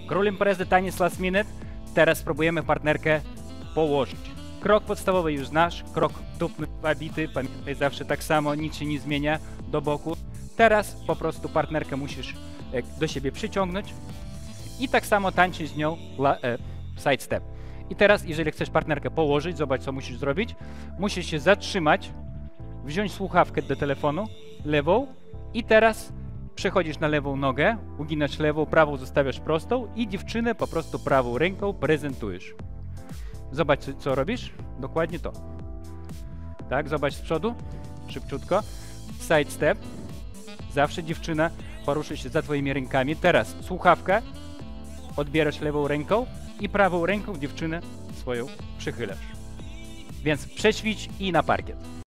Król imprezy, taniec last minute. Teraz spróbujemy partnerkę położyć. Krok podstawowy już znasz, krok dupny, bity, pamiętaj zawsze tak samo, nic się nie zmienia do boku. Teraz po prostu partnerkę musisz do siebie przyciągnąć i tak samo tańczyć z nią side step. I teraz, jeżeli chcesz partnerkę położyć, zobacz co musisz zrobić. Musisz się zatrzymać, wziąć słuchawkę do telefonu, lewą i teraz przechodzisz na lewą nogę, uginasz lewą, prawą zostawiasz prostą i dziewczynę po prostu prawą ręką prezentujesz. Zobacz co robisz, dokładnie to. Tak, zobacz z przodu, szybciutko. Side step, zawsze dziewczyna poruszy się za twoimi rękami. Teraz słuchawka, odbierasz lewą ręką i prawą ręką dziewczynę swoją przychylasz. Więc przećwicz i na parkiet.